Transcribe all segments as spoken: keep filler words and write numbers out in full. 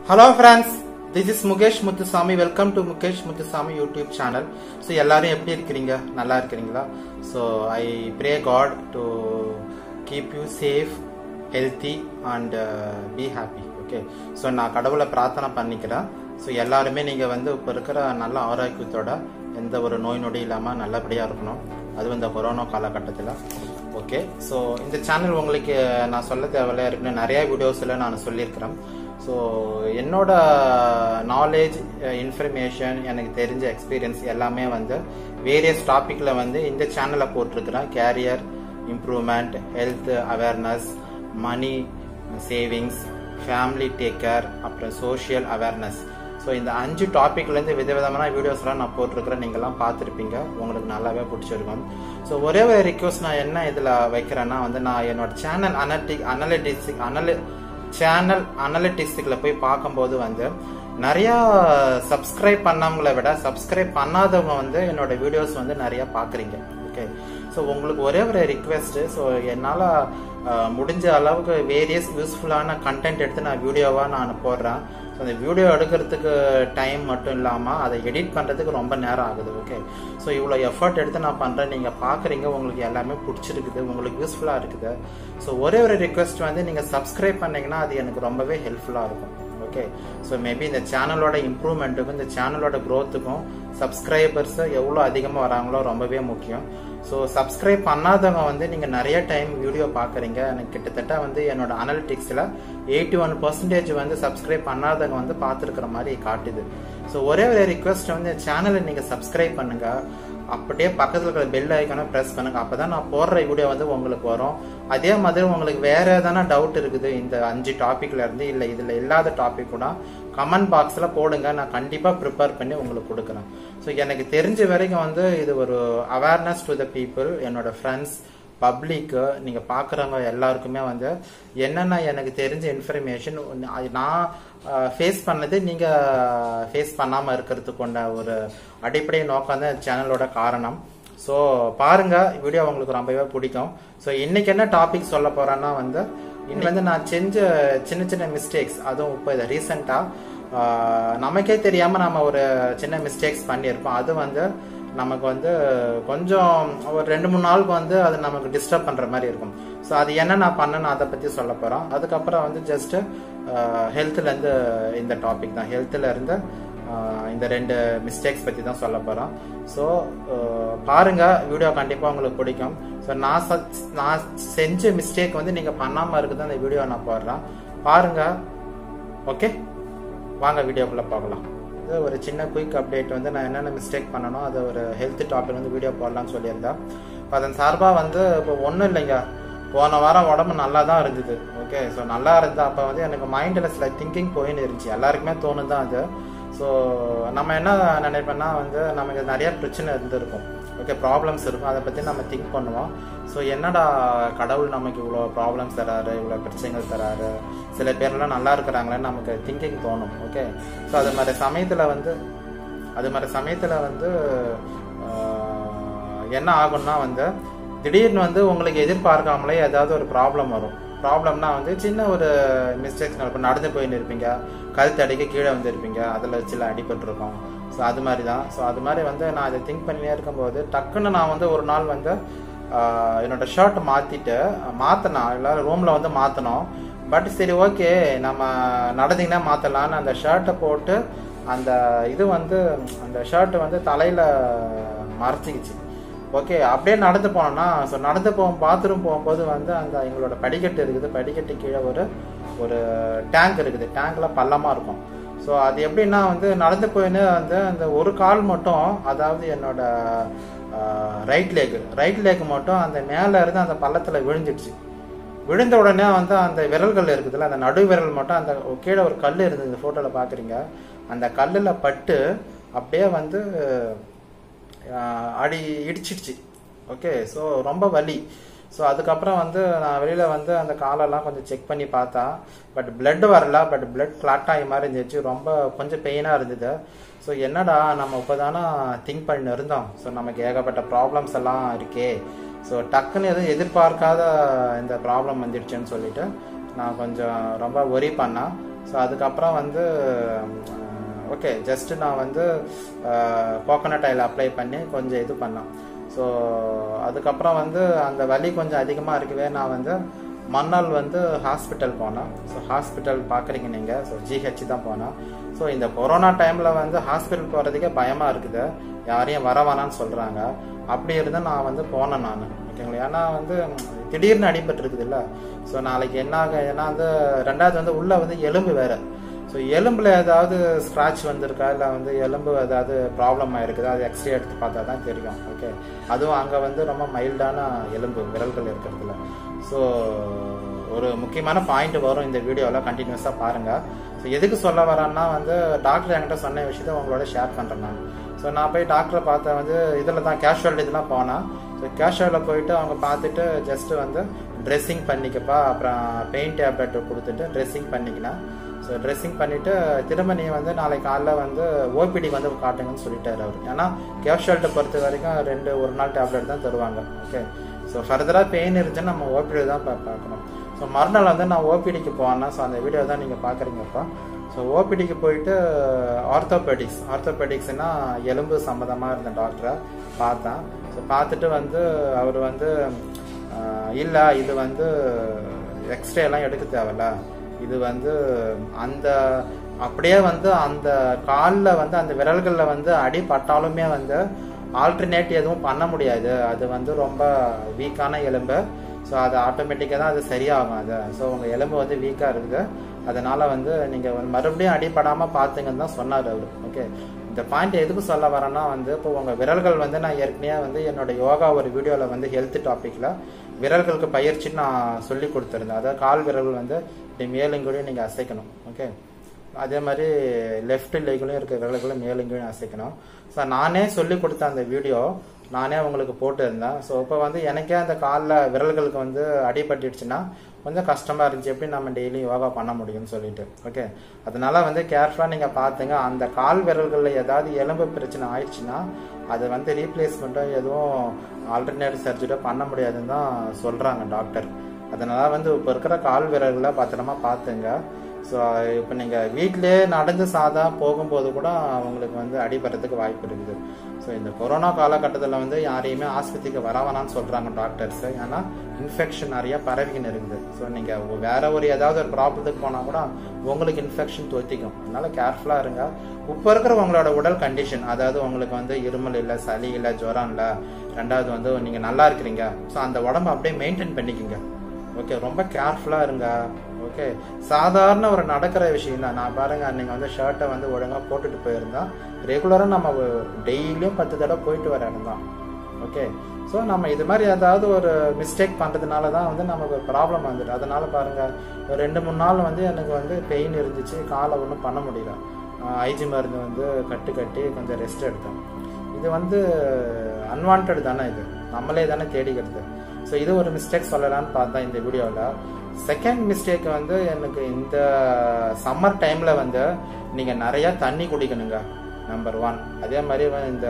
Hello friends, this is Mukesh Muthusamy. Welcome to Mukesh Muthusamy YouTube channel. So எல்லாரும் எப்படி இருக்கீங்க? நல்லா இருக்கீங்களா? So I pray God to keep you safe, healthy and uh, be happy. Okay. So நான் கடவுளை பிரார்த்தனை பண்ணிக்கிறேன். So எல்லாருமே நீங்க வந்து இப்ப இருக்கிற நல்ல ஆரோக்கியத்தோட எந்த ஒரு நோய் நொடி இல்லாம நல்லபடியா இருக்கணும். அது இந்த கொரோனா காலகட்டத்தில். ஓகே. ஸோ இந்த சேனல் உங்களுக்கு நான் சொல்ல தேவையில்லை, இருக்குன்னு நிறைய வீடியோஸில் நான் சொல்லியிருக்கிறேன். ஸோ என்னோட நாலேஜ், இன்ஃபர்மேஷன், எனக்கு தெரிஞ்ச எக்ஸ்பீரியன்ஸ் எல்லாமே வந்து வேரியஸ் டாப்பிக்கில் வந்து இந்த சேனலில் போட்டிருக்கிறேன். Career improvement, health awareness, money savings, family take care, அப்புறம் சோஷியல் அவேர்னஸ். ஸோ இந்த அஞ்சு டாப்பிக்லேருந்து விதவிதமான வீடியோஸ்லாம் நான் போட்டிருக்கிறேன். நீங்கள்லாம் பார்த்துருப்பீங்க, உங்களுக்கு நல்லாவே பிடிச்சிருக்கும். ஸோ ஒரே ஒரு ரிக்வஸ்ட் நான் என்ன இதில் வைக்கிறேன்னா வந்து நான் என்னோட சேனல் அனலிட்டிக் அனலிட்டிக்ஸ் அனலி சேனல் அனலிட்டிக்ஸுக்குள்ள போய் பார்க்கும்போது வந்து நிறையா சப்ஸ்கிரைப் பண்ணவங்களை விட சப்ஸ்கிரைப் பண்ணாதவங்க வந்து என்னோட வீடியோஸ் வந்து நிறையா பார்க்குறீங்க. ஓகே. ஸோ உங்களுக்கு ஒரே ஒரு ரிக்வெஸ்ட்டு, ஸோ என்னால் முடிஞ்ச அளவுக்கு வேரியஸ் யூஸ்ஃபுல்லான கண்டென்ட் எடுத்து நான் வீடியோவாக நான் போடுறேன். ஸோ அந்த வீடியோ எடுக்கிறதுக்கு டைம் மட்டும் இல்லாமல் அதை எடிட் பண்ணுறதுக்கு ரொம்ப நேரம் ஆகுது. ஓகே. ஸோ இவ்வளோ எஃபர்ட் எடுத்து நான் பண்ணுறேன், நீங்கள் பார்க்குறீங்க, உங்களுக்கு எல்லாமே பிடிச்சிருக்குது, உங்களுக்கு யூஸ்ஃபுல்லாக இருக்குது. ஸோ ஒரே ஒரு ரிக்வெஸ்ட் வந்து நீங்கள் சப்ஸ்கிரைப் பண்ணிங்கன்னா அது எனக்கு ரொம்பவே ஹெல்ப்ஃபுல்லாக இருக்கும். ஓகே. ஸோ மேபி இந்த சேனலோட இம்ப்ரூவ்மெண்ட்டுக்கும் இந்த சேனலோட க்ரோத்துக்கும் சப்ஸ்கிரைபர்ஸ் எவ்வளோ அதிகமாக வராங்களோ ரொம்பவே முக்கியம். ஸோ சப்ஸ்கிரைப் பண்ணாதவங்க வந்து நீங்கள் நிறைய டைம் வீடியோ பார்க்குறீங்க. எனக்கு கிட்டத்தட்ட வந்து என்னோட அனலிட்டிக்ஸில் எயிட்டி ஒன் பர்சன்டேஜ் வந்து சப்ஸ்கிரைப் பண்ணாதவங்க வந்து பார்த்துருக்குற மாதிரி காட்டுது. ஸோ ஒரே ஒரு ரிக்வெஸ்ட் வந்து சேனலை நீங்கள் சப்ஸ்கிரைப் பண்ணுங்க, அப்படியே பக்கத்தில் இருக்கிற பெல் ஐக்கானை ப்ரெஸ் பண்ணுங்க. அப்போதான் நான் போடுற வீடியோ வந்து உங்களுக்கு வரும். அதே மாதிரி உங்களுக்கு வேற எதனா டவுட் இருக்குது இந்த அஞ்சு டாபிக்ல இருந்து, இல்லை இதில் இல்லாத டாபிக் கூட கமெண்ட் பாக்ஸில் போடுங்க, நான் கண்டிப்பாக ப்ரிப்பேர் பண்ணி உங்களுக்கு கொடுக்குறேன். ஸோ எனக்கு தெரிஞ்ச வரைக்கும் வந்து இது ஒரு அவேர்னஸ் டு த பீப்புள், என்னோட ஃப்ரெண்ட்ஸ், பப்ளிக்கு, நீங்கள் பார்க்குறவங்க எல்லாருக்குமே வந்து என்னென்ன எனக்கு தெரிஞ்ச இன்ஃபர்மேஷன் நான் ஃபேஸ் பண்ணது நீங்கள் ஃபேஸ் பண்ணாமல் இருக்கிறதுக்கு கொண்ட ஒரு அடிப்படை நோக்கம் தான் சேனலோட காரணம். ஸோ பாருங்கள், வீடியோ உங்களுக்கு ரொம்பவே பிடிக்கும். ஸோ இன்னைக்கு என்ன டாபிக் சொல்ல போகிறேன்னா வந்து இன்னைக்கு வந்து நான் செஞ்ச சின்ன சின்ன மிஸ்டேக்ஸ், அதுவும் இப்போ இதை ரீசெண்டாக நமக்கே தெரியாமல் நம்ம ஒரு சின்ன மிஸ்டேக்ஸ் பண்ணியிருப்போம். அது வந்து நமக்கு வந்து கொஞ்சம் ஒரு ரெண்டு மூணு நாளுக்கு வந்து அது நமக்கு டிஸ்டர்ப் பண்ணுற மாதிரி இருக்கும். ஸோ அது என்ன நான் பண்ணேன்னு அதை பற்றி சொல்ல போகிறோம். அதுக்கப்புறம் வந்து ஜஸ்ட்டு ஹெல்த்துலேருந்து இந்த டாபிக் தான், ஹெல்த்துலேருந்து இந்த ரெண்டு மிஸ்டேக்ஸ் பற்றி தான் சொல்ல போகிறோம். ஸோ பாருங்கள், வீடியோ கண்டிப்பாக உங்களுக்கு பிடிக்கும். ஸோ நான் நான் செஞ்ச மிஸ்டேக் வந்து நீங்கள் பண்ணாமல் இருக்குது அந்த வீடியோ நான் போடுறேன், பாருங்கள். ஓகே, வாங்க வீடியோக்குள்ளே பார்க்கலாம். ஒரு சின்ன குயிக் அப்டேட் வந்து நான் என்னென்ன மிஸ்டேக் பண்ணணும் அதை ஒரு ஹெல்த் டாபிக் வந்து வீடியோ போடலான்னு சொல்லியிருந்தேன். இப்போ அதன் சார்பாக வந்து இப்போ ஒன்றும் இல்லைங்க, போன வாரம் உடம்பு நல்லா தான் இருந்தது. ஓகே. ஸோ நல்லா இருந்தால் அப்போ வந்து எனக்கு மைண்டில் சில திங்கிங் போயின்னு இருந்துச்சு, எல்லாருக்குமே தோணுது தான் அது. ஸோ நம்ம என்ன நினைப்போன்னா வந்து நமக்கு நிறைய பிரச்சனை இருந்திருக்கும். ஓகே, ப்ராப்ளம்ஸ் இருக்கும், அதை பற்றி நம்ம திங்க் பண்ணுவோம். ஸோ என்னடா கடவுள் நமக்கு இவ்வளோ ப்ராப்ளம்ஸ் தராரு, இவ்வளோ பிரச்சனைகள் தராரு, சில பேர்லாம் நல்லா இருக்கிறாங்களேன்னு நமக்கு திங்கிங் தோணும். ஓகே. ஸோ அது மாதிரி சமயத்தில் வந்து அது மாதிரி சமயத்தில் வந்து என்ன ஆகும்னா வந்து திடீர்னு வந்து உங்களுக்கு எதிர்பார்க்காமலே ஏதாவது ஒரு ப்ராப்ளம் வரும். ப்ராப்ளம்னா வந்து சின்ன ஒரு மிஸ்டேக்ஸ், இப்போ நடந்து போயின்னு இருப்பீங்க, கழுத்து அடிக்க கீழே வந்துருப்பீங்க, அதில் வச்சுல அடிபட்டுருக்கோம். ஸோ அது மாதிரி தான். ஸோ அது மாதிரி வந்து நான் அதை திங்க் பண்ணினே இருக்கும்போது டக்குன்னு நான் வந்து ஒரு நாள் வந்து என்னோட ஷர்ட் மாற்றிட்டு மாற்றினா எல்லாரும் ரூமில் வந்து மாற்றினோம். பட் சரி, ஓகே, நம்ம நடந்தீங்கன்னா மாற்றலான்னு அந்த ஷர்ட்டை போட்டு அந்த இது வந்து அந்த ஷர்ட்டு வந்து தலையில் மறைச்சிக்கிச்சு. ஓகே, அப்படியே நடந்து போனோம்னா, ஸோ நடந்து போகும் பாத்ரூம் போகும்போது வந்து அந்த எங்களோட படிக்கட்டு இருக்குது, படிக்கட்டு கீழே ஒரு ஒரு டேங்க் இருக்குது, டேங்கில் பள்ளமாக இருக்கும். ஸோ அது எப்படின்னா வந்து நடந்து போயின்னு வந்து அந்த ஒரு கால் மட்டும், அதாவது என்னோட ரைட் லேக் ரைட் லேக் மட்டும் அந்த மேலே இருந்து அந்த பள்ளத்தில் விழுந்துடுச்சு. விழுந்த உடனே வந்து அந்த விரல்கள் இருக்குதுல்ல, அந்த நடு விரல் மட்டும் அந்த கீழே ஒரு கல் இருந்தது, இந்த ஃபோட்டோவில் பார்க்குறீங்க, அந்த கல்லில் பட்டு அப்படியே வந்து அடி இடிச்சிடுச்சு. ஓகே. ஸோ ரொம்ப வலி. ஸோ அதுக்கப்புறம் வந்து நான் வெளியில் வந்து அந்த காலெல்லாம் கொஞ்சம் செக் பண்ணி பார்த்தா, பட் பிளட் வரல, பட் பிளட் கிளாட் ஆகி மாதிரி இருந்துச்சு, ரொம்ப கொஞ்சம் பெயினாக இருந்தது. ஸோ என்னடா நம்ம இப்போ தானே திங்க் பண்ணி இருந்தோம், ஸோ நமக்கு ஏகப்பட்ட ப்ராப்ளம்ஸ் எல்லாம் இருக்கே, ஸோ டக்குன்னு எதுவும் எதிர்பார்க்காத இந்த ப்ராப்ளம் வந்துடுச்சுன்னு சொல்லிட்டு நான் கொஞ்சம் ரொம்ப ஒரி பண்ணேன். ஸோ அதுக்கப்புறம் வந்து ஓகே ஜஸ்ட் நான் வந்து கோகோனட் ஆயில் அப்ளை பண்ணி கொஞ்சம் இது பண்ணேன். ஸோ அதுக்கப்புறம் வந்து அந்த வலி கொஞ்சம் அதிகமாக இருக்கவே நான் வந்து மறுநாள் வந்து ஹாஸ்பிட்டல் போனேன். ஸோ ஹாஸ்பிட்டல் பார்க்குறீங்க நீங்கள், ஸோ ஜிஹெச் தான் போனேன். ஸோ இந்த கொரோனா டைமில் வந்து ஹாஸ்பிட்டல் போகிறதுக்கே பயமாக இருக்குது, யாரையும் வர வேணான்னு சொல்கிறாங்க. அப்படி இருந்தால் நான் வந்து போனேன் நான், ஓகேங்களா. ஏன்னா வந்து திடீர்னு அடிபட்டு இருக்குது இல்லை. ஸோ நாளைக்கு என்ன ஆக, ஏன்னா வந்து ரெண்டாவது வந்து உள்ளே வந்து எலும்பு வேறு. ஸோ எலும்பில் ஏதாவது ஸ்க்ராட்ச் வந்திருக்கா இல்லை வந்து எலும்பு ஏதாவது ப்ராப்ளம் ஆகிருக்குதா, அது எக்ஸ்ரே எடுத்து பார்த்தா தான் தெரியும். ஓகே, அதுவும் அங்கே வந்து ரொம்ப மைல்டான எலும்பு விரல்கள் இருக்கிறதுல. ஸோ ஒரு முக்கியமான பாயிண்ட் வரும் இந்த வீடியோவில், கண்டினியூஸாக பாருங்கள். ஸோ எதுக்கு சொல்ல வரேன்னா வந்து டாக்டர் என்கிட்ட சொன்ன விஷயத்த உங்களோட ஷேர் பண்ணுறேன் நான். ஸோ நான் போய் டாக்டரை பார்த்தேன் வந்து இதில் தான் கேஷுவல் இதெல்லாம் போனேன். ஸோ கேஷுவலில் போயிட்டு அவங்க பார்த்துட்டு ஜஸ்ட்டு வந்து ட்ரெஸ்ஸிங் பண்ணிக்கப்பா, அப்புறம் பெயிண்ட் டேப்லெட் கொடுத்துட்டு ட்ரெஸ்ஸிங் பண்ணிக்கினேன். ஸோ ட்ரெஸ்ஸிங் பண்ணிவிட்டு திரும்ப நீ வந்து நாளைக்கு காலைல வந்து ஓபிடி வந்து காட்டுங்கன்னு சொல்லிட்டாரு அவர். ஏன்னா கேஷுவல்ட்டை பொறுத்த வரைக்கும் ரெண்டு ஒரு நாள் டேப்லெட் தான் தருவாங்க. ஓகே, ஸோ ஃபர்தராக பெயின் இருந்துச்சுன்னா நம்ம ஓபிடி தான் பார்க்கணும். ஸோ மறுநாள் வந்து நான் ஓபிடிக்கு போனேன். ஸோ அந்த வீடியோ தான் நீங்கள் பார்க்குறீங்கப்பா. ஸோ ஓபிடிக்கு போயிட்டு ஆர்த்தோபெடிக்ஸ் ஆர்த்தோபெடிக்ஸ்னா எலும்பு சம்மந்தமாக இருந்த டாக்டரை பார்த்தேன். ஸோ பார்த்துட்டு வந்து அவர் வந்து இல்லை இது வந்து எக்ஸ்ரே எல்லாம் எடுக்க தேவையில்ல, இது வந்து அந்த அப்படியே வந்து அந்த காலில் வந்து அந்த விரல்களில் வந்து அடிபட்டாலுமே வந்து ஆல்டர்னேட் எதுவும் பண்ண முடியாது, அது வந்து ரொம்ப வீக்கான எலும்பு. ஸோ அது ஆட்டோமேட்டிக்காக தான் அது சரியாகும். அது ஸோ உங்கள் எலும்பு வந்து வீக்காக இருக்குது, அதனால் வந்து நீங்கள் வந்து மறுபடியும் அடிப்படாமல் பார்த்துங்கன்னு தான் சொன்னார் அவர். ஓகே, இந்த பாயிண்ட் எதுக்கு சொல்ல வரேன்னா வந்து இப்போ உங்கள் விரல்கள் வந்து நான் ஏற்கனவே வந்து என்னோட யோகா ஒரு வீடியோவில் வந்து ஹெல்த் டாப்பிக்கில் விரல்களுக்கு பயிற்சின்னு நான் சொல்லி கொடுத்துருந்தேன். அதாவது கால் விரல்கள் வந்து இப்படி மேலுங்கூடையும் நீங்கள் அசைக்கணும். ஓகே, அதே மாதிரி லெஃப்ட் லெக்லையும் இருக்கிற விரல்களும் மேலுங்கூடையும் அசைக்கணும். ஸோ நானே சொல்லி கொடுத்த அந்த வீடியோ நானே உங்களுக்கு போட்டு இருந்தேன். ஸோ இப்போ வந்து எனக்கே அந்த காலில் விரல்களுக்கு வந்து அடிபட்டுடுச்சுன்னா கொஞ்சம் கஷ்டமாக இருந்துச்சு, எப்படி நம்ம டெய்லி யோகா பண்ண முடியும்னு சொல்லிட்டு. ஓகே, அதனால வந்து கேர்ஃபுல்லாக நீங்கள் பார்த்துங்க. அந்த கால் விரல்களில் ஏதாவது எலும்பு பிரச்சனை ஆயிடுச்சுன்னா அதை வந்து ரீப்ளேஸ்மெண்ட்டோ எதுவும் ஆல்டர்னேட் சர்ஜரியோ பண்ண முடியாதுன்னு தான் சொல்கிறாங்க டாக்டர். அதனால வந்து இப்போ இருக்கிற கால் விரல்களை பத்திரமா பார்த்துங்க. ஸோ இப்போ நீங்கள் வீட்டிலே நடந்து சாதா போகும்போது கூட அவங்களுக்கு வந்து அடிபடுறதுக்கு வாய்ப்பு இருக்குது. ஸோ இந்த கொரோனா காலகட்டத்தில் வந்து யாரையுமே ஆஸ்பத்திரிக்கு வர வேணான்னு சொல்கிறாங்க டாக்டர்ஸு, ஏன்னா இன்ஃபெக்ஷன் நிறைய பரவிக்கின்னு இருக்குது. ஸோ நீங்கள் வேற ஒரு ஏதாவது ஒரு ப்ராப்ளத்துக்கு போனால் கூட உங்களுக்கு இன்ஃபெக்ஷன் தொத்திக்கும். அதனால கேர்ஃபுல்லாக இருங்க. இப்போ இருக்கிற உங்களோட உடல் கண்டிஷன், அதாவது உங்களுக்கு வந்து இருமல் இல்லை, சளி இல்லை, ஜுரம் இல்லை, ரெண்டாவது வந்து நீங்கள் நல்லா இருக்கிறீங்க, ஸோ அந்த உடம்பு அப்படியே மெயின்டைன் பண்ணிக்கோங்க. ஓகே, ரொம்ப கேர்ஃபுல்லாக இருங்க. ஓகே, சாதாரண ஒரு நடக்கிற விஷயம் தான். நான் பாருங்க அன்னைக்கு வந்து ஷர்ட்டை வந்து ஒழுங்காக போட்டுட்டு போயிருந்தா, ரெகுலராக நம்ம டெய்லியும் பத்து தடவை போயிட்டு வர இடம் தான். ஓகே, ஸோ நம்ம இது மாதிரி ஏதாவது ஒரு மிஸ்டேக் பண்ணுறதுனால தான் வந்து நமக்கு ஒரு ப்ராப்ளம் வந்துடும். அதனால பாருங்க ஒரு ரெண்டு மூணு நாள் வந்து எனக்கு வந்து பெயின் இருந்துச்சு, காலை ஒன்றும் பண்ண முடியல. ஐஜி மருந்து வந்து கட்டு கட்டி கொஞ்சம் ரெஸ்ட் எடுத்தேன். இது வந்து அன்வான்ட் தானே, இது நம்மளே தானே தேடிக்கிறது. ஸோ இது ஒரு மிஸ்டேக் சொல்லலான்னு பார்த்தா இந்த வீடியோவில். செகண்ட் மிஸ்டேக் வந்து எனக்கு இந்த சம்மர் டைமில் வந்து நீங்கள் நிறையா தண்ணி குடிக்கணுங்க, நம்பர் ஒன். அதே மாதிரி இந்த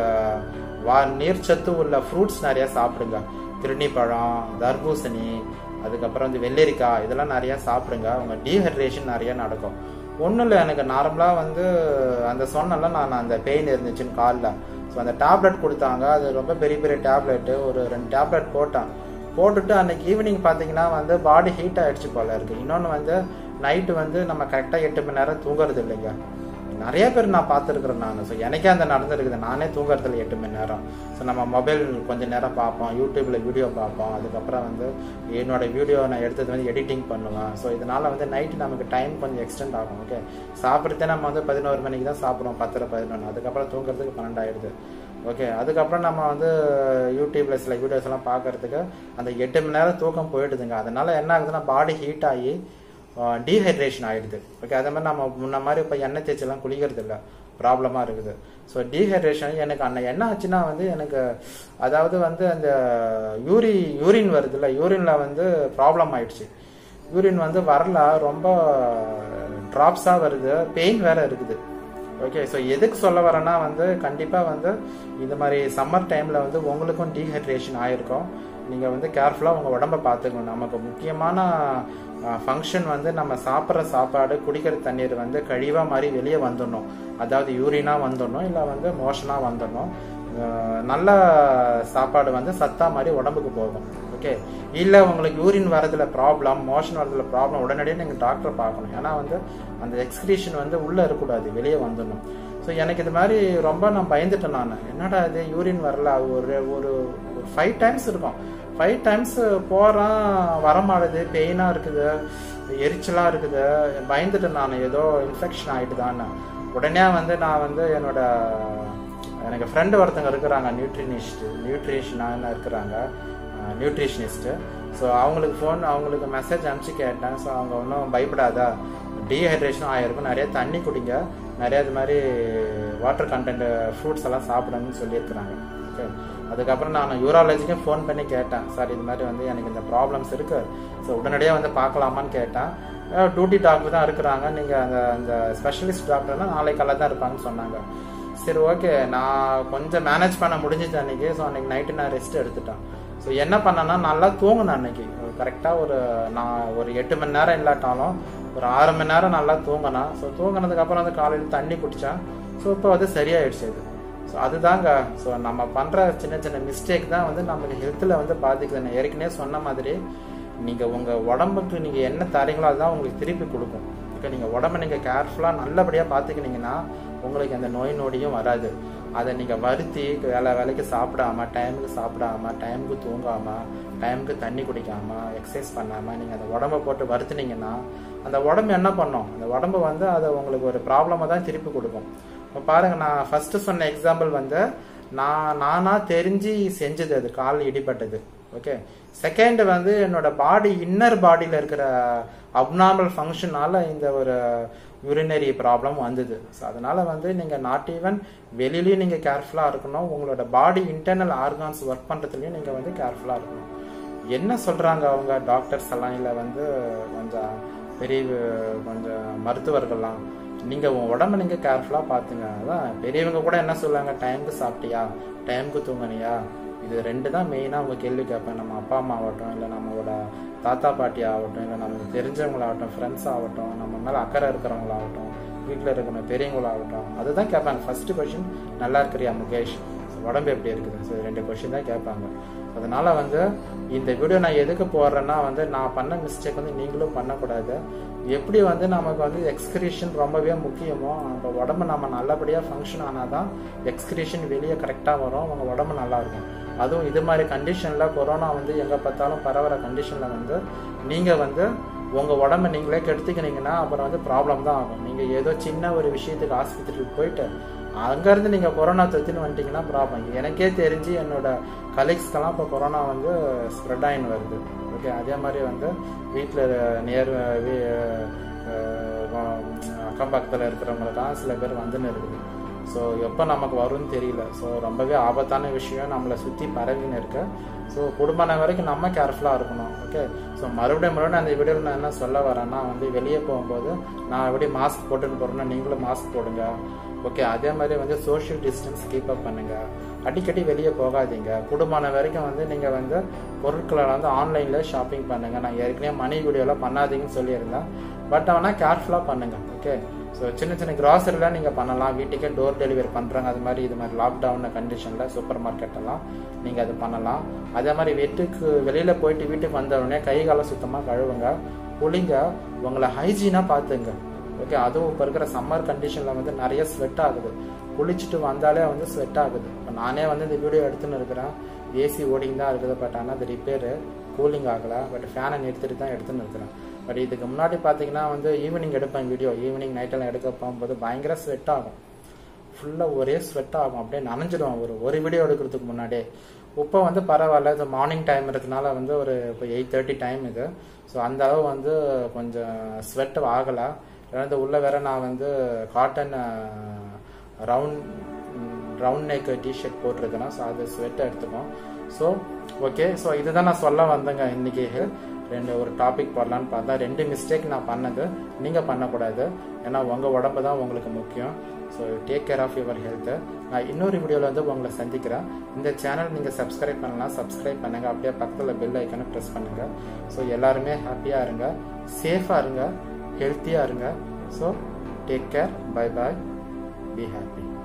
வா நீர்ச்சத்து உள்ள ஃப்ரூட்ஸ் நிறையா சாப்பிடுங்க. திருநி பழம், தர்பூசணி, அதுக்கப்புறம் வந்து வெள்ளரிக்காய், இதெல்லாம் நிறையா சாப்பிடுங்க. உங்கள் டீஹைட்ரேஷன் நிறையா நடக்கும். ஒன்றும் இல்லை, எனக்கு நார்மலாக வந்து அந்த சொன்னல நான் அந்த பெயின் இருந்துச்சுன்னு காலில். ஸோ அந்த டேப்லெட் கொடுத்தாங்க, அது ரொம்ப பெரிய பெரிய டேப்லெட்டு, ஒரு ரெண்டு டேப்லெட் போட்டேன். போட்டுட்டு அன்னைக்கு ஈவினிங் பார்த்தீங்கன்னா வந்து பாடி ஹீட் ஆகிடுச்சு போல இருக்குது. இன்னொன்று வந்து நைட்டு வந்து நம்ம கரெக்டாக எட்டு மணி நேரம் தூங்குறது இல்லைங்க. நிறைய பேர் நான் பார்த்துருக்குறேன் நான். ஸோ எனக்கே அந்த நடந்துருக்குது, நானே தூங்குறதுல எட்டு மணி நேரம். ஸோ நம்ம மொபைல் கொஞ்சம் நேரம் பார்ப்போம், யூடியூப்பில் வீடியோ பார்ப்போம், அதுக்கப்புறம் வந்து என்னோட வீடியோ நான் எடுத்தது வந்து எடிட்டிங் பண்ணுவேன். ஸோ இதனால் வந்து நைட்டு நமக்கு டைம் கொஞ்சம் எக்ஸ்டெண்ட் ஆகும். ஓகே, சாப்பிட்றதே நம்ம வந்து பதினோரு மணிக்கு தான் சாப்பிடுவோம், பத்தரை பதினொன்று, அதுக்கப்புறம் தூங்குறதுக்கு பன்னெண்டாயிடுது. ஓகே, அதுக்கப்புறம் நம்ம வந்து யூடியூப்ல சில வீடியோஸ் எல்லாம் பார்க்கறதுக்கு அந்த எட்டு மணி நேரம் தூக்கம் போயிடுதுங்க. அதனால என்ன ஆகுதுன்னா பாடி ஹீட் ஆகி டீஹைட்ரேஷன் ஆகிடுது. ஓகே, அதே மாதிரி நம்ம முன்ன மாதிரி இப்போ எண்ணெய் தேய்ச்செல்லாம் குளிக்கிறது இல்லை, ப்ராப்ளமாக இருக்குது. ஸோ டீஹைட்ரேஷன் எனக்கு அன்ன என்ன ஆச்சுன்னா வந்து எனக்கு அதாவது வந்து அந்த யூரி யூரின் வருது இல்லை, யூரினில் வந்து ப்ராப்ளம் ஆயிடுச்சு. யூரின் வந்து வரல, ரொம்ப ட்ராப்ஸாக வருது, பெயின் வேற இருக்குது. ஓகே, ஸோ எதுக்கு சொல்ல வரேன்னா வந்து கண்டிப்பாக வந்து இந்த மாதிரி சம்மர் டைமில் வந்து உங்களுக்கும் டீஹைட்ரேஷன் ஆகிருக்கும். நீங்கள் வந்து கேர்ஃபுல்லாக உங்கள் உடம்பை பார்த்துக்கணும். நமக்கு முக்கியமான ஃபங்க்ஷன் வந்து நம்ம சாப்பிட்ற சாப்பாடு குடிக்கிற தண்ணீர் வந்து கழிவாக மாதிரி வெளியே வந்துடணும். அதாவது யூரினாக வந்துடணும், இல்லை வந்து மோஷனாக வந்துடணும். நல்ல சாப்பாடு வந்து சத்தா மாதிரி உடம்புக்கு போகும். ஓகே, இல்லை உங்களுக்கு யூரின் வரதுல ப்ராப்ளம், மோஷன் வரதுல ப்ராப்ளம், உடனடியாக நீங்கள் டாக்டரை பார்க்கணும். ஏன்னா வந்து அந்த எக்ஸ்கிரீஷன் வந்து உள்ளே இருக்கக்கூடாது, வெளியே வந்துடணும். ஸோ எனக்கு இது மாதிரி ரொம்ப நான் பயந்துட்டேன். நான் என்னடா இது யூரின் வரல, ஒரு ஒரு ஃபைவ் டைம்ஸ் இருக்கும், ஃபைவ் டைம்ஸ் போகிறேன், வரமாடுது, பெயினாக இருக்குது, எரிச்சலாக இருக்குது. பயந்துட்டேன் நான், ஏதோ இன்ஃபெக்ஷன் ஆகிட்டுதான்னு. உடனே வந்து நான் வந்து என்னோட எனக்கு ஃப்ரெண்டு ஒருத்தங்க இருக்கிறாங்க, நியூட்ரினிஸ்ட் நியூட்ரிஷனாக இருக்கிறாங்க நியூட்ரிஷனிஸ்ட்டு. ஸோ அவங்களுக்கு ஃபோன் அவங்களுக்கு மெசேஜ் அனுப்பிச்சு கேட்டேன். ஸோ அவங்க ஒன்றும் பயப்படாதா, டீஹைட்ரேஷனும் ஆகிருக்கும், நிறைய தண்ணி குடிங்க, நிறைய இது மாதிரி வாட்டர் கண்டென்ட் ஃப்ரூட்ஸ் எல்லாம் சாப்பிடணும்னு சொல்லியிருக்கிறாங்க. ஓகே, அதுக்கப்புறம் நான் யூராலஜிக்கும் ஃபோன் பண்ணி கேட்டேன், சார் இது மாதிரி வந்து எனக்கு இந்த ப்ராப்ளம்ஸ் இருக்குது, ஸோ உடனடியாக வந்து பார்க்கலாமான்னு கேட்டேன். டியூட்டி டாக்டர் தான் இருக்கிறாங்க, நீங்கள் அந்த அந்த ஸ்பெஷலிஸ்ட் டாக்டர்னா நாளைக்கெல்லாம் தான் இருப்பாங்கன்னு சொன்னாங்க. சரி ஓகே, நான் கொஞ்சம் மேனேஜ் பண்ண முடிஞ்சிச்சு அன்றைக்கி. ஸோ அன்றைக்கி நைட்டு நான் ரெஸ்ட் எடுத்துட்டேன். ஸோ என்ன பண்ணேன்னா நல்லா தூங்கினேன் அன்றைக்கி. கரெக்டாக ஒரு நான் ஒரு எட்டு மணி நேரம் இல்லாட்டாலும் ஒரு ஆறு மணி நேரம் நல்லா தூங்கினேன். ஸோ தூங்கினதுக்கப்புறம் வந்து காலையில் தண்ணி குடித்தேன். ஸோ இப்போ வந்து சரியாயிடுச்சு இது. ஸோ அதுதாங்க, ஸோ நம்ம பண்ணுற சின்ன சின்ன மிஸ்டேக் தான் வந்து நமக்கு ஹெல்த்தில் வந்து பாதிக்குது. நான் ஏற்கனவே சொன்ன மாதிரி நீங்கள் உங்கள் உடம்புக்கு நீங்கள் என்ன தரீங்களோ அதுதான் உங்களுக்கு திருப்பி கொடுக்கும். ஓகே, நீங்கள் உடம்பை நீங்கள் கேர்ஃபுல்லாக நல்லபடியாக பார்த்துக்கினீங்கன்னா உங்களுக்கு அந்த நோய் நொடியும் வராது. அதை நீங்கள் வருத்தி வேலை வேலைக்கு சாப்பிடாம, டைமுக்கு சாப்பிடாம, டைமுக்கு தூங்காமல், டைமுக்கு தண்ணி குடிக்காமல், எக்ஸசைஸ் பண்ணாமல் நீங்கள் அந்த உடம்பை போட்டு வருத்துனீங்கன்னா அந்த உடம்பு என்ன பண்ணும், அந்த உடம்பு வந்து அதை உங்களுக்கு ஒரு ப்ராப்ளமாக தான் திருப்பி கொடுக்கும். இப்போ பாருங்கள், நான் ஃபஸ்ட்டு சொன்ன எக்ஸாம்பிள் வந்து நான் நானாக தெரிஞ்சு செஞ்சது, அது கால் இடிப்பட்டது. ஓகே, செகண்ட் வந்து என்னோட பாடி இன்னர் பாடியில் இருக்கிற அப்நார்மல் ஃபங்க்ஷனால இந்த ஒரு யூரினரி ப்ராப்ளம் வந்தது. ஸோ அதனால வந்து நீங்கள் நாட் ஈவன் வெளியிலையும் நீங்கள் கேர்ஃபுல்லாக இருக்கணும், உங்களோட பாடி இன்டர்னல் ஆர்கான்ஸ் ஒர்க் பண்ணுறதுலையும் நீங்கள் வந்து கேர்ஃபுல்லாக இருக்கணும். என்ன சொல்கிறாங்க அவங்க டாக்டர்ஸ் எல்லாம், இல்லை வந்து கொஞ்சம் பெரிய கொஞ்சம் மருத்துவர்கள்லாம், நீங்கள் உங்கள் உடம்பை நீங்கள் கேர்ஃபுல்லாக பார்த்துங்க. அதான் பெரியவங்க கூட என்ன சொல்லுவாங்க, டைமுக்கு சாப்பிட்டியா, டைமுக்கு தூங்கினியா, இது ரெண்டு தான் மெயினாக அவங்க கேள்வி கேட்பேன். நம்ம அப்பா அம்மா ஆகட்டும், இல்லை நம்மளோட தாத்தா பாட்டி ஆகட்டும், இல்லை நமக்கு தெரிஞ்சவங்களாகட்டும், ஃப்ரெண்ட்ஸ் ஆகட்டும், நம்ம மேலே அக்கறை இருக்கிறவங்களாகட்டும், வீட்டில் இருக்கிற பெரியவங்களாகட்டும், அதுதான் கேட்பாங்க. ஃபர்ஸ்ட் கொஸ்டின், நல்லா இருக்கிறியா முகேஷ், உடம்பு எப்படி இருக்குது, ஸோ ரெண்டு கொஸ்டின் தான் கேட்பாங்க. அதனால வந்து இந்த வீடியோ நான் எதுக்கு போடுறேன்னா வந்து நான் பண்ண மிஸ்டேக் வந்து நீங்களும் பண்ணக்கூடாது. எப்படி வந்து நமக்கு வந்து எக்ஸ்கிரீஷன் ரொம்பவே முக்கியமோ, அந்த உடம்பு நம்ம நல்லபடியாக ஃபங்க்ஷன் ஆனால் தான் எக்ஸ்கிரீஷன் வெளியே கரெக்டாக வரும், உங்கள் உடம்பு நல்லா இருக்கும். அதுவும் இது மாதிரி கண்டிஷனில், கொரோனா வந்து எங்கே பார்த்தாலும் பரவுற கண்டிஷனில் வந்து நீங்கள் வந்து உங்கள் உடம்பை நீங்களே கெடுத்துக்கினீங்கன்னா அப்புறம் வந்து ப்ராப்ளம் தான் ஆகும். நீங்கள் ஏதோ சின்ன ஒரு விஷயத்துக்கு ஆஸ்பத்திரிக்கு போயிட்டு அங்கேருந்து நீங்கள் கொரோனா தொத்துன்னு வந்துட்டீங்கன்னா ப்ராப்ளம். எனக்கே தெரிஞ்சு என்னோட கலீக்ஸ்க்கெல்லாம் இப்போ கொரோனா வந்து ஸ்ப்ரெட் ஆகின்னு வருது. ஓகே, அதே மாதிரி வந்து வீட்டில் நேர் அக்கம் பக்கத்தில் இருக்கிறவங்களுக்காக சில பேர் வந்துன்னு இருக்குது. ஸோ எப்போ நமக்கு வரும்னு தெரியல. ஸோ ரொம்பவே ஆபத்தான விஷயம் நம்மளை சுற்றி பரவின்னு இருக்கு. ஸோ குடும்பம் வரைக்கும் நம்ம கேர்ஃபுல்லாக இருக்கணும். ஓகே, ஸோ மறுபடியும் மறுபடியும் அந்த வீடியோவில் நான் என்ன சொல்ல வரேன்னா வந்து வெளியே போகும்போது நான் எப்படி மாஸ்க் போட்டுன்னு போகிறேன்னா நீங்களும் மாஸ்க் போடுங்க. ஓகே, அதே மாதிரி வந்து சோஷியல் டிஸ்டன்ஸ் கீப் அப் பண்ணுங்க. அடிக்கடி வெளியே போகாதீங்க. குடும்பம் வரைக்கும் வந்து நீங்கள் வந்து பொருட்களை வந்து ஆன்லைனில் ஷாப்பிங் பண்ணுங்கள். நான் ஏற்கனவே மணி வீடியோலாம் பண்ணாதீங்கன்னு சொல்லியிருந்தேன். பட் ஆனால் கேர்ஃபுல்லாக பண்ணுங்கள். ஓகே, ஸோ சின்ன சின்ன கிராசரிலாம் நீங்கள் பண்ணலாம். வீட்டுக்கே டோர் டெலிவரி பண்ணுறாங்க, அது மாதிரி இது மாதிரி லாக்டவுன் கண்டிஷனில் சூப்பர் மார்க்கெட்டெல்லாம் நீங்கள் அது பண்ணலாம். அதே மாதிரி வீட்டுக்கு வெளியில் போயிட்டு வீட்டுக்கு வந்தவுடனே கை காலை சுத்தமாக கழுவுங்க, குளிங்க, உங்களை ஹைஜீனாக பார்த்துங்க. ஓகே, அதுவும் இப்போ இருக்கிற சம்மர் கண்டிஷனில் வந்து நிறைய ஸ்வெட் ஆகுது. குளிச்சுட்டு வந்தாலே வந்து ஸ்வெட் ஆகுது. இப்போ நானே வந்து இந்த வீடியோ எடுத்துன்னு இருக்கிறேன், ஏசி ஓடிங் தான் இருக்குது. பட் ஆனால் அது ரிப்பேரு, கூலிங் ஆகலை. பட் ஃபேனை நிறுத்திட்டு தான் எடுத்துன்னு இருக்கிறேன். பட் இதுக்கு முன்னாடி பார்த்தீங்கன்னா வந்து ஈவினிங் எடுப்பேன் வீடியோ, ஈவினிங் நைட்டெல்லாம் எடுக்க போகும்போது பயங்கர ஸ்வெட் ஆகும், ஃபுல்லாக ஒரே ஸ்வெட் ஆகும், அப்படியே நனைஞ்சிடுவோம் ஒரு ஒரு வீடியோ எடுக்கிறதுக்கு முன்னாடியே. இப்போ வந்து பரவாயில்ல, இது மார்னிங் டைம் இருக்கிறதுனால வந்து ஒரு இப்போ எயிட் தேர்ட்டி டைம் இது. ஸோ அந்த அளவு வந்து கொஞ்சம் ஸ்வெட் ஆகலை. ஏன்னா உள்ளே வேற நான் வந்து cotton round round neck t-shirt போட்டிருக்கேன். ஸோ அது ஸ்வெட்டை எடுத்துக்கும். ஸோ ஓகே, ஸோ இதுதான் நான் சொல்ல வந்தேங்க இன்னைக்கு. ரெண்டு ஒரு டாபிக் போடலான்னு பார்த்தா ரெண்டு மிஸ்டேக் நான் பண்ணது நீங்கள் பண்ணக்கூடாது. ஏன்னா உங்கள் உடம்பு தான் உங்களுக்கு முக்கியம். So take care of your health. நான் இன்னொரு வீடியோவில் வந்து உங்களை சந்திக்கிறேன். இந்த சேனல் நீங்கள் சப்ஸ்கிரைப் பண்ணலாம், சப்ஸ்கிரைப் பண்ணுங்கள். அப்படியே பக்கத்தில் பெல் ஐக்கானை ப்ரெஸ் பண்ணுங்கள். ஸோ எல்லாருமே ஹாப்பியாக இருங்க, சேஃபாக இருங்க, ஹெல்த்தியாக இருங்க. So take care, bye bye, be happy.